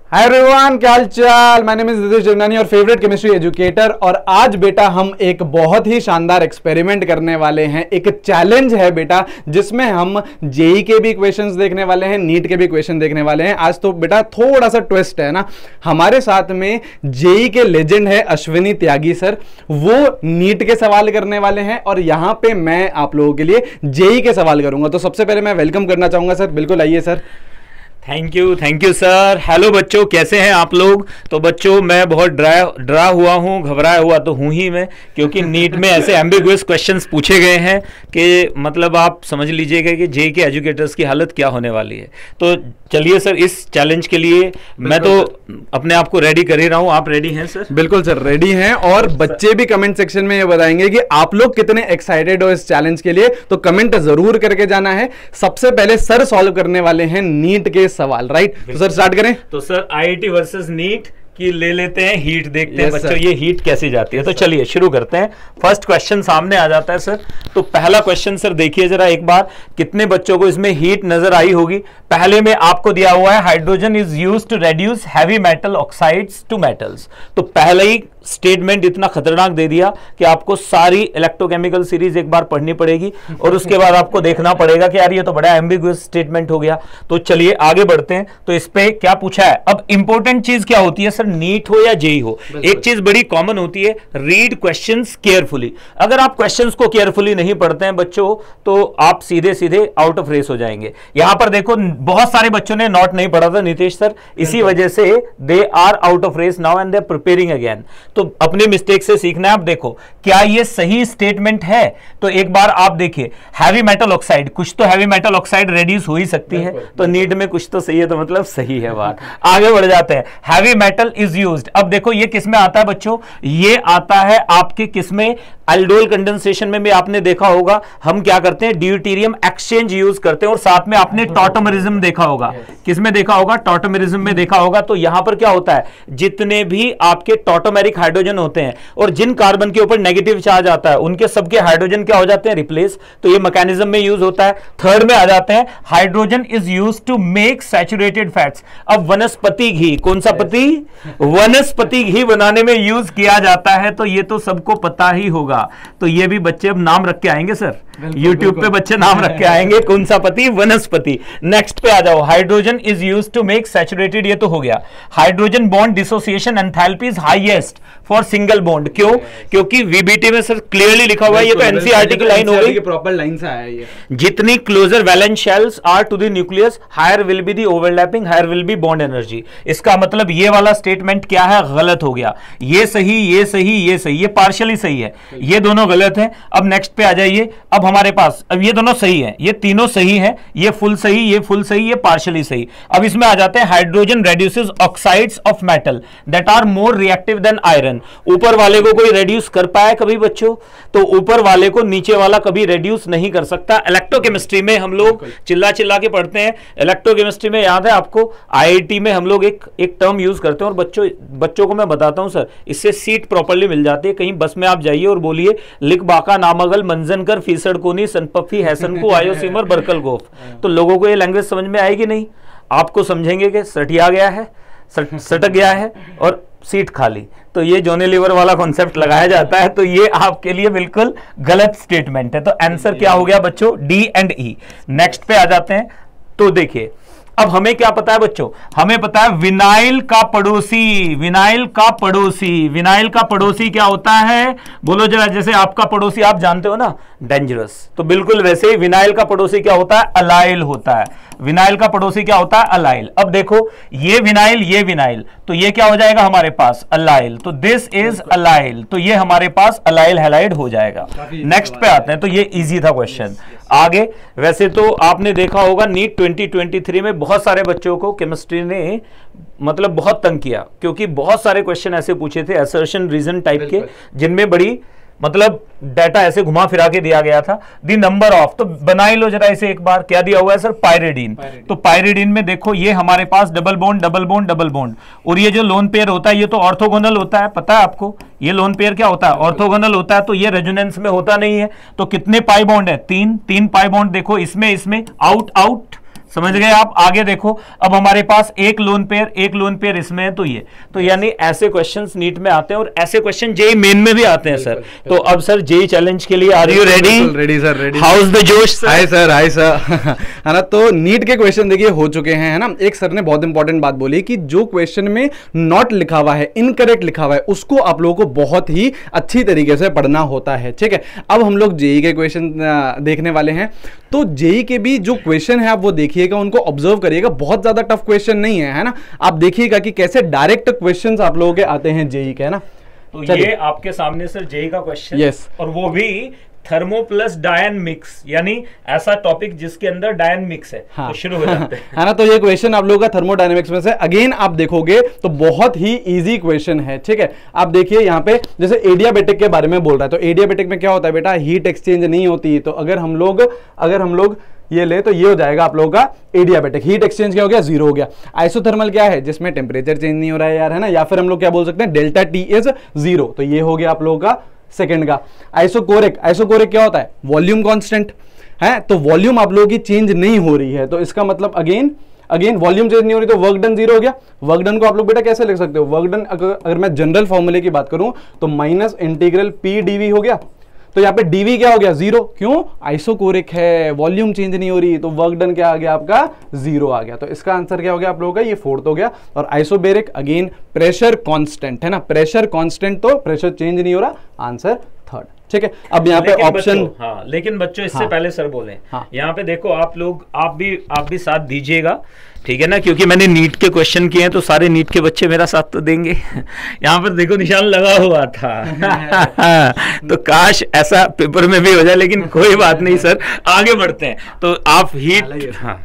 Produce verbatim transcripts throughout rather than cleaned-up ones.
Hi everyone, क्या हाल चाल। My name is Nitesh Jamnani और फेवरेट केमिस्ट्री एजुकेटर। और आज बेटा हम एक बहुत ही शानदार एक्सपेरिमेंट करने वाले हैं। एक चैलेंज है बेटा, जिसमें हम जेई के भी क्वेश्चंस देखने वाले हैं, नीट के भी क्वेश्चन देखने वाले हैं। आज तो बेटा थोड़ा सा ट्विस्ट है ना, हमारे साथ में जेई के लेजेंड है अश्विनी त्यागी सर, वो नीट के सवाल करने वाले हैं और यहां पे मैं आप लोगों के लिए जेई के सवाल करूंगा। तो सबसे पहले मैं वेलकम करना चाहूंगा सर, बिल्कुल आइए sir. Thank you thank you sir. Hello बच्चों, कैसे हैं आप लोग। तो बच्चों मैं बहुत डरा डरा हुआ हूँ, घबराया हुआ तो हूँ ही मैं, क्योंकि नीट में ऐसे एम्बिगुअस क्वेश्चंस पूछे गए हैं कि मतलब आप समझ लीजिएगा कि जेई के एजुकेटर्स की हालत क्या होने वाली है। तो चलिए सर, इस चैलेंज के लिए मैं तो अपने आप को रेडी कर ही रहा हूँ। आप रेडी हैं सर? बिल्कुल सर, रेडी हैं। और बच्चे भी कमेंट सेक्शन में ये बताएंगे कि आप लोग कितने एक्साइटेड हो इस चैलेंज के लिए, तो कमेंट जरूर करके जाना है। सबसे पहले सर सॉल्व करने वाले हैं नीट के सवाल, राइट? तो सर स्टार्ट करें। तो सर आईआईटी वर्सेस नीट की ले लेते हैं, हीट देखते हैं yes, बच्चों ये हीट कैसे जाती है। yes, तो चलिए शुरू करते हैं। फर्स्ट क्वेश्चन सामने आ जाता है सर। तो पहला क्वेश्चन सर देखिए जरा एक बार, कितने बच्चों को इसमें हीट नजर आई होगी। पहले में आपको दिया हुआ है hydrogen is used to reduce heavy metal oxides to metals. तो पहले ही स्टेटमेंट इतना खतरनाक दे दिया कि आपको सारी इलेक्ट्रोकेमिकल सीरीज एक बार पढ़नी पड़ेगी और उसके बाद आपको देखना पड़ेगा कि यार ये तो बड़ा एम्बिगुअस स्टेटमेंट हो गया। तो चलिए आगे बढ़ते हैं। तो इस पे क्या पूछा है। अब इंपॉर्टेंट चीज क्या होती है सर, नीट हो या जेई हो, एक चीज बड़ी कॉमन होती है, रीड क्वेश्चंस केयरफुली। अगर आप क्वेश्चंस को केयरफुली नहीं पढ़ते हैं बच्चों, तो आप सीधे सीधे आउट ऑफ रेस हो जाएंगे। यहां पर देखो बहुत सारे बच्चों ने नोट नहीं पढ़ा था नीतीश सर, इसी वजह से they are out of race now and they are preparing again. तो अपने मिस्टेक से सीखना है। आप देखो क्या ये सही स्टेटमेंट है। तो एक बार आप देखिए, हैवी मेटल ऑक्साइड, कुछ तो हैवी मेटल ऑक्साइड रेड्यूस हो ही सकती है, तो नीट में कुछ तो सही है, तो मतलब सही है बात। आगे बढ़ जाते हैं। हैवी मेटल इज यूज्ड, अब देखो ये किस में आता है बच्चों, ये आता है आपके किस में, अल्डोल कंडेंसेशन में भी आपने देखा होगा हम क्या करते हैं, ड्यूटेरियम एक्सचेंज यूज करते हैं। और साथ में आपने टॉटोमेरिज्म देखा होगा, किसमें देखा होगा, टॉटोमेरिज्म में देखा होगा। तो यहां पर क्या होता है, जितने भी आपके टॉटोमेरिक हाइड्रोजन होते हैं और जिन कार्बन के ऊपर नेगेटिव चार्ज आता है, उनके सबके हाइड्रोजन क्या हो जाते हैं, रिप्लेस। तो ये मैकेनिज्म में यूज होता है। थर्ड में आ जाते हैं, hydrogen is used to make saturated fats. अब वनस्पति घी, कौन सा पति, वनस्पति घी बनाने में यूज किया जाता है, तो ये तो सबको पता ही होगा। तो ये भी बच्चे अब नाम रख के आएंगे सर, YouTube पे बच्चे नाम रख के आएंगे, कौन सा पति, वनस्पति। नेक्स्ट पे आ जाओ, hydrogen is used to make saturated, ये तो हो गया। Hydrogen bond dissociation enthalpy is highest for single bond. क्यों? क्योंकि वीबीटी में सर क्लियरली लिखा हुआ है, ये तो एनसीईआरटी की लाइन हो गई, प्रॉपर लाइन से आया ये। जितनी closer valence shells are to the nucleus, higher will be the overlapping, higher will be bond energy. इसका मतलब ये वाला स्टेटमेंट क्या है, गलत हो गया। ये सही, ये सही, ये सही, ये पार्शियली सही है, ये दोनों गलत है। अब नेक्स्ट पे आ जाइए। अब हमारे पास अब ये दोनों सही है, ये तीनों सही है, ये फुल सही, ये फुल सही, ये पार्शियली सही। अब इसमें आ जाते हैं, hydrogen reduces oxides of metal that are more reactive than iron. ऊपर वाले को कोई रेड्यूस कर पाया कभी बच्चों? तो ऊपर वाले को नीचे वाला कभी रेड्यूस नहीं कर सकता। इलेक्ट्रोकेमिस्ट्री में हम लोग चिल्ला चिल्ला के पढ़ते हैं, इलेक्ट्रोकेमिस्ट्री में याद है आपको, आईआईटी में हम लोग एक एक टर्म यूज करते हैं और बच्चों बच्चों को मैं बताता हूं सर, इससे सीट प्रॉपर्ली मिल जाती है। कहीं बस में आप जाइए और बोलिए लिख बाका नामगल मंजनकर फीसड़ कोनी सनपफी हैसन को आयो सिमर बरकल गोफ, तो लोगों को ये लैंग्वेज समझ में आएगी नहीं। आपको समझेंगे कि सटिया गया है, सट, सटक गया है और सीट खाली, तो ये जोनी लीवर वाला कॉन्सेप्ट लगाया जाता है। तो ये आपके लिए बिल्कुल गलत स्टेटमेंट है। तो आंसर क्या हो गया बच्चों, डी एंड ई। नेक्स्ट पे आ जाते हैं। तो देखिए अब हमें क्या पता है बच्चों, हमें पता है विनाइल का पड़ोसी, विनाइल का पड़ोसी, विनाइल का पड़ोसी क्या होता है, बोलो जरा। जैसे आपका पड़ोसी आप जानते हो ना, डेंजरस, तो बिल्कुल वैसे ही विनाइल का पड़ोसी क्या होता है, अलाइल होता है। विनाइल का पड़ोसी क्या होता है, अलाइल। अब देखो ये विनाइल, ये विनाइल, तो ये क्या हो जाएगा हमारे पास, अलाइल। तो दिस इज अलाइल, तो ये हमारे पास अलाइल हैलाइड हो जाएगा। नेक्स्ट पे आते हैं। तो ये इजी था क्वेश्चन। आगे वैसे तो आपने देखा होगा नीट ट्वेंटी ट्वेंटी थ्री में बहुत सारे बच्चों को केमिस्ट्री ने मतलब बहुत तंग किया, क्योंकि बहुत सारे क्वेश्चन ऐसे पूछे थे असर्शन रीजन टाइप के, जिनमें बड़ी मतलब डाटा ऐसे घुमा फिरा के दिया गया था। दी नंबर ऑफ, तो बना ही लो जरा इसे एक बार, क्या दिया हुआ है सर, पायरिडीन। तो पायरिडीन में देखो ये हमारे पास double bond double bond double bond, और ये जो लोन पेयर होता है ये तो ऑर्थोगोनल होता है, पता है आपको ये लोन पेयर क्या होता है, ऑर्थोगोनल होता है। तो ये रेजोनेंस में होता नहीं है। तो कितने पाई बॉन्ड है, तीन, तीन पाई बॉन्ड देखो इसमें, इसमें आउट आउट समझ गए आप? आगे देखो, अब हमारे पास एक लोन पेयर, एक लोन पेयर इसमें है, तो ये तो यानी ऐसे क्वेश्चंस नीट में आते हैं और ऐसे क्वेश्चन जेई मेन में भी आते हैं सर। तो अब सर जेई चैलेंज के लिए are you ready? Ready sir, ready. How is the जोश sir? Hi sir, hi sir. है ना, तो नीट के क्वेश्चन देखिए हो चुके हैं, है ना। एक सर ने बहुत इंपॉर्टेंट बात बोली कि जो क्वेश्चन में नॉट लिखा हुआ है, इनकरेक्ट लिखा हुआ है, उसको आप लोगों को बहुत ही अच्छी तरीके से पढ़ना होता है, ठीक है। अब हम लोग जेई के क्वेश्चन देखने वाले हैं। तो जेई के भी जो क्वेश्चन है आप वो देखिएगा, उनको ऑब्जर्व करिएगा, बहुत ज्यादा टफ क्वेश्चन नहीं है, है ना। आप देखिएगा कि कैसे डायरेक्ट क्वेश्चंस आप लोगों के आते हैं जेई के, है ना। तो ये आपके सामने सर जेई का क्वेश्चन, यस, और वो भी थर्मो प्लस डायन मिक्स, यानी ऐसा टॉपिक जिसके अंदर डायन मिक्स है। हाँ। तो शुरू हो जाते हैं। है ना, तो ये क्वेश्चन आप लोगों का थर्मोडायनेमिक्स में से अगेन आप देखोगे तो बहुत ही इजी क्वेश्चन है, ठीक है। आप देखिए यहाँ पे जैसे एडियाबेटिक के बारे में बोल रहा है, तो एडियाबेटिक में क्या होता है बेटा, हीट एक्सचेंज नहीं होती। तो अगर हम लोग अगर हम लोग ये ले तो ये हो जाएगा आप लोगों का एडियाबेटिक। हीट एक्सचेंज क्या हो गया, जीरो हो गया। आइसोथर्मल क्या है, जिसमें टेम्परेचर चेंज नहीं हो रहा है यार, है ना। या फिर हम लोग क्या बोल सकते हैं, डेल्टा टी इज जीरो, तो ये हो गया आप लोगों का सेकंड का। आइसोकोरिक, आइसोकोरिक क्या होता है, वॉल्यूम कांस्टेंट है, तो वॉल्यूम आप लोगों की चेंज नहीं हो रही है, तो इसका मतलब अगेन अगेन वॉल्यूम चेंज नहीं हो रही तो वर्क डन जीरो हो गया। वर्क डन को आप लोग बेटा कैसे लिख सकते हो, वर्क डन अगर, अगर मैं जनरल फॉर्मूले की बात करूं तो माइनस इंटीग्रल पी डीवी हो गया। तो यहाँ पे डीवी क्या हो गया, जीरो, क्यों, आइसोकोरिक है, वॉल्यूम चेंज नहीं हो रही, तो वर्क डन क्या आ गया आपका, जीरो आ गया। तो इसका आंसर क्या हो गया आप लोगों का, ये फोर्थ हो गया। और आइसोबेरिक अगेन प्रेशर कांस्टेंट, है ना, प्रेशर कांस्टेंट, तो प्रेशर चेंज नहीं हो रहा, आंसर थर्ड, ठीक है। अब यहाँ पे ऑप्शन, हाँ, लेकिन बच्चों इससे हाँ, पहले सर बोले, हाँ, यहाँ पे देखो आप लोग, आप भी आप भी साथ दीजिएगा, ठीक है ना, क्योंकि मैंने नीट के क्वेश्चन किए हैं तो सारे नीट के बच्चे मेरा साथ तो देंगे। यहाँ पर देखो निशान लगा हुआ था। तो काश ऐसा पेपर में भी हो जाए, लेकिन कोई बात नहीं सर, आगे बढ़ते हैं। तो आप हीट, हाँ,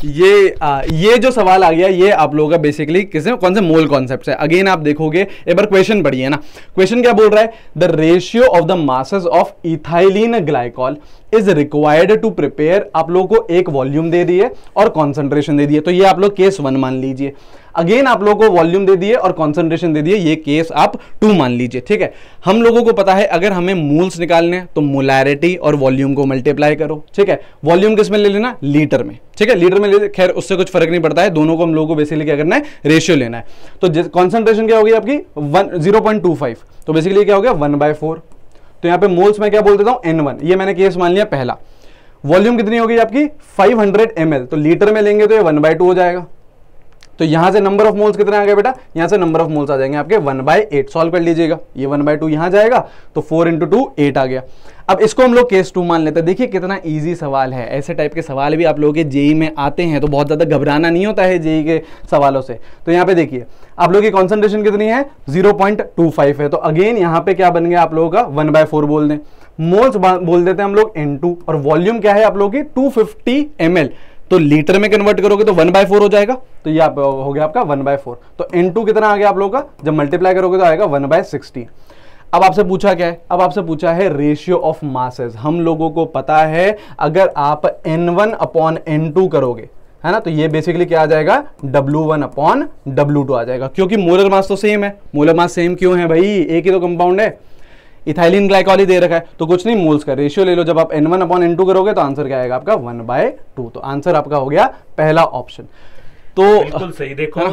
ये आ, ये जो सवाल आ गया ये आप लोगों का बेसिकली किसे कौन से मोल कॉन्सेप्ट है। अगेन आप देखोगे, एक बार क्वेश्चन पढ़िए ना। क्वेश्चन क्या बोल रहा है, the ratio of the masses of ethylene glycol is required to prepare, आप लोगों को एक वॉल्यूम दे दिए और कॉन्सेंट्रेशन दे दिए, तो ये आप लोग केस वन मान लीजिए। अगेन आप लोगों को वॉल्यूम दे दिए और कॉन्सेंट्रेशन दे दिए, ये केस आप टू मान लीजिए, ठीक है। हम लोगों को पता है अगर हमें मोल्स निकालने हैं तो मोलैरिटी और वॉल्यूम को मल्टीप्लाई करो, ठीक है। वॉल्यूम किस में ले लेना, लीटर में, ठीक है, लीटर में ले, खैर उससे कुछ फर्क नहीं पड़ता है, दोनों को हम लोगों को बेसिकली क्या करना है, रेशियो लेना है। तो कॉन्सेंट्रेशन क्या होगी आपकी one zero point two five, तो बेसिकली क्या हो गया वन बाय फोर। तो यहाँ पे मोल्स में क्या बोल देता हूँ, एन वन, ये मैंने केस मान लिया पहला। वॉल्यूम कितनी होगी आपकी फाइव हंड्रेड एम एल, तो लीटर में लेंगे तो ये वन बाय टू हो जाएगा। तो यहां से नंबर ऑफ मोल्स कितने आ गए बेटा, यहां से नंबर ऑफ मोल्स आ जाएंगे आपके वन बाय एट। सॉल्व कर लीजिएगा, ये वन बाय टू यहां जाएगा तो फोर इंटू टू एट आ गया। अब इसको हम लोग केस टू मान लेते हैं। देखिए कितना इजी सवाल है, ऐसे टाइप के सवाल भी आप लोगों के जेई में आते हैं, तो बहुत ज्यादा घबराना नहीं होता है जेई के सवालों से। तो यहाँ पे देखिए आप लोगों की कॉन्सेंट्रेशन कितनी है, जीरो पॉइंट टू फाइव है, तो अगेन यहाँ पे क्या बन गया आप लोगों का वन बाय फोर बोल दें, मोल्स बोल देते हैं हम लोग एन टू, और वॉल्यूम क्या है आप लोगों की टू फिफ्टी एम एल, तो लीटर में कन्वर्ट करोगे तो वन बाय फोर हो जाएगा, तो ये आप हो गया आपका वन बाय फोर। तो एन टू कितना आ गया आप लोगों का, जब मल्टीप्लाई करोगे तो आएगा वन बाय सिक्सटी। अब आपसे पूछा क्या है, अब आपसे पूछा है रेशियो ऑफ मासेस। हम लोगों को पता है अगर आप N one upon N two करोगे, है ना, तो ये बेसिकली क्या आ जाएगा, W one upon W two आ जाएगा, क्योंकि मोलर मास तो सेम है। मोलर मास सेम क्यों है भाई, एक ही तो कंपाउंड है, इथाइलिन ग्लाइकॉल ही दे रखा है, तो कुछ नहीं, मोल्स का रेशियो ले लो। जब आप N one upon N two करोगे तो आंसर क्या आएगा आपका वन बाय टू, तो आंसर आपका हो गया पहला ऑप्शन। तो बिल्कुल सही, देखो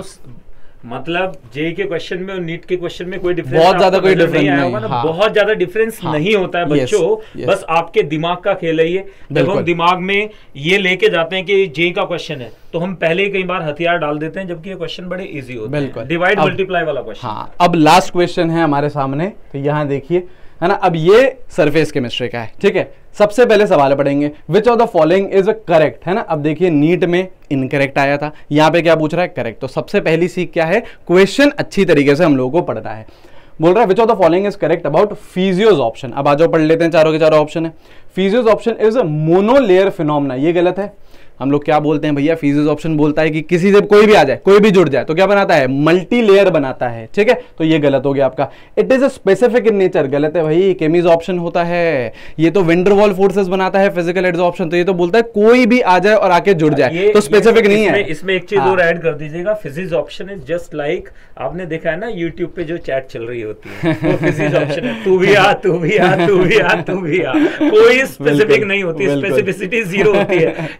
मतलब जेई के क्वेश्चन में और नीट के क्वेश्चन में कोई डिफरेंस बहुत ज्यादा कोई डिफरेंस नहीं, नहीं हाँ, बहुत ज्यादा डिफरेंस हाँ, नहीं होता है बच्चों, yes, yes, बस आपके दिमाग का खेल है ये। जब हम दिमाग में ये लेके जाते हैं कि जेई का क्वेश्चन है तो हम पहले ही कई बार हथियार डाल देते हैं, जबकि ये क्वेश्चन बड़े इजी होते हैं, डिवाइड मल्टीप्लाई वाला क्वेश्चन। हाँ, अब लास्ट क्वेश्चन है हमारे सामने, तो यहाँ देखिए, है ना। अब ये सरफेस केमिस्ट्री का है, ठीक है। सबसे पहले सवाल पढ़ेंगे, which of the following is correct, है ना। अब देखिए नीट में इनकरेक्ट आया था, यहाँ पे क्या पूछ रहा है, करेक्ट। तो सबसे पहली सीख क्या है, क्वेश्चन अच्छी तरीके से हम लोगों को पढ़ना है। बोल रहा है which of the following is correct about physisorption. अब आ जाओ पढ़ लेते हैं, चारों के चारों ऑप्शन है। Physisorption is monolayer phenomena, ये गलत है। हम लोग क्या बोलते हैं भैया, फिजियोज ऑप्शन बोलता है कि किसी से कोई भी आ जाए, कोई भी जुड़ जाए तो क्या बनाता है, मल्टी लेयर बनाता है, ठीक है। तो ये गलत हो गया आपका। It is specific in nature, गलत है भाई, केमीज ऑप्शन होता है, ये तो वेंडरवॉल फोर्सेस बनाता है, फिजिकल एड्सॉर्प्शन, तो ये तो बोलता है कोई भी आ जाए और आके जुड़ जाए, तो स्पेसिफिक नहीं है। इसमें एक चीज और ऐड कर दीजिएगा, physisorption is just like, आपने देखा है ना यूट्यूब पे जो चैट चल रही होती है वो फिजिक्स ऑप्शन है, तू भी आ तू भी आ तू भी आ तू भी आ, कोई स्पेसिफिक नहीं होती, स्पेसिफिसिटी जीरो होती है। यूट्यूब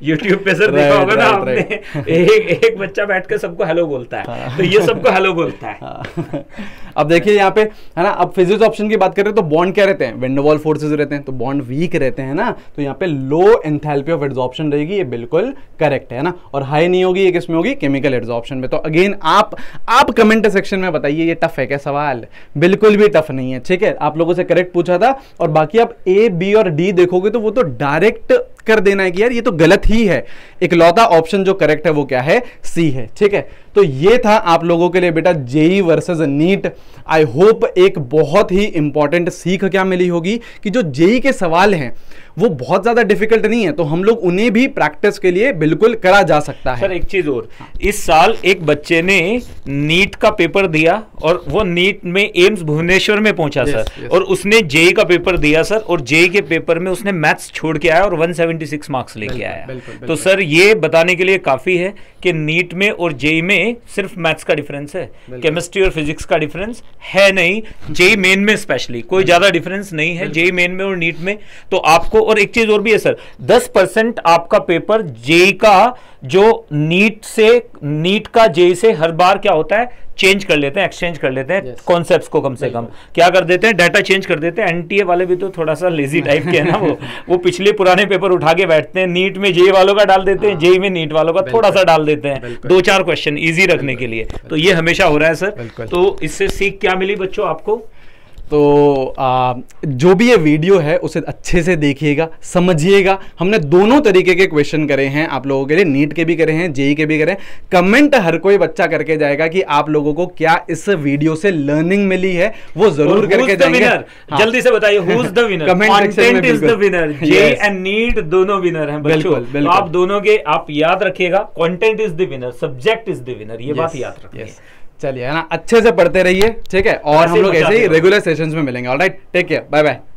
पे सर देखा होगा ना आपने, एक एक बच्चा बैठ के सबको हेलो बोलता है, तो ये सबको हेलो बोलता है। अब देखिए यहाँ पे है ना, अब फिजिक्स ऑप्शन की बात करें तो बॉन्ड क्या रहते हैं, वैन डर वाल्स फोर्सेस रहते हैं, तो बॉन्ड वीक रहते हैं ना, तो यहाँ पे लो एंथैल्पी ऑफ एडसॉर्प्शन रहेगी, ये बिल्कुल करेक्ट है ना। और हाई नहीं होगी, ये किसमें होगी, केमिकल एडसॉर्प्शन में। तो अगेन आप आप कमेंट सेक्शन में बताइए ये टफ है क्या सवाल, बिल्कुल भी टफ नहीं है, ठीक है। आप लोगों से करेक्ट पूछा था, और बाकी आप ए बी और डी देखोगे तो वो तो डायरेक्ट कर देना है कि यार ये तो गलत ही है। इकलौता ऑप्शन जो करेक्ट है वो क्या है, सी है, ठीक है। तो ये था आप लोगों के लिए बेटा JEE versus NEET. I hope एक बहुत ही इंपॉर्टेंट सीख क्या मिली होगी कि जो जेई के सवाल हैं वो बहुत ज्यादा डिफिकल्ट नहीं है, तो हम लोग उन्हें भी प्रैक्टिस के लिए बिल्कुल करा जा सकता है। सर एक चीज और, इस साल एक बच्चे ने नीट का पेपर दिया और वो नीट में एम्स भुवनेश्वर में पहुंचा yes, सर yes. और उसने जेई का पेपर दिया सर, और जेई के पेपर में उसने मैथ्स छोड़ के आया और एक सौ छिहत्तर मार्क्स लेके आया। बिल्कुल, बिल्कुल, तो सर ये बताने के लिए काफी है कि नीट में और जेई में सिर्फ मैथ्स का डिफरेंस है, केमिस्ट्री और फिजिक्स का डिफरेंस है नहीं। जेई मेन में स्पेशली कोई ज्यादा डिफरेंस नहीं है जेई मेन में और नीट में। तो आपको, और एक चीज और भी है सर, दस परसेंट आपका पेपर जेई का जो नीट से नीट का जेई से हर बार क्या होता है, चेंज कर लेते हैं, एक्सचेंज कर लेते हैं कॉन्सेप्ट्स को, कम से कम क्या कर देते हैं, डाटा चेंज कर देते हैं। एनटीए वाले भी तो थोड़ा सा लेजी टाइप के है ना, वो वो पिछले पुराने पेपर उठा के बैठते हैं, नीट में जेई वालों का डाल देते हैं, जेई में नीट वालों का थोड़ा सा डाल देते हैं, दो चार क्वेश्चन इजी रखने के लिए। तो ये हमेशा हो रहा है सर। तो इससे सीख क्या मिली बच्चों आपको? तो आ, जो भी ये वीडियो है उसे अच्छे से देखिएगा, समझिएगा। हमने दोनों तरीके के क्वेश्चन करे हैं आप लोगों के लिए, नीट के भी करे हैं, जेई के भी करे हैं। कमेंट हर कोई बच्चा करके जाएगा कि आप लोगों को क्या इस वीडियो से लर्निंग मिली है, वो जरूर करके जाएंगे। हाँ। जल्दी से बताइए who is the winner? Content is the winner, JEE and NEET दोनों विनर हैं बच्चों। तो आप दोनों के आप याद रखिएगा, content is the winner, subject is the winner, ये बात याद रखिए। चलिए है ना, अच्छे से पढ़ते रहिए, ठीक है। और हम लोग ऐसे ही रेगुलर सेशंस में मिलेंगे। Alright, take care, bye bye.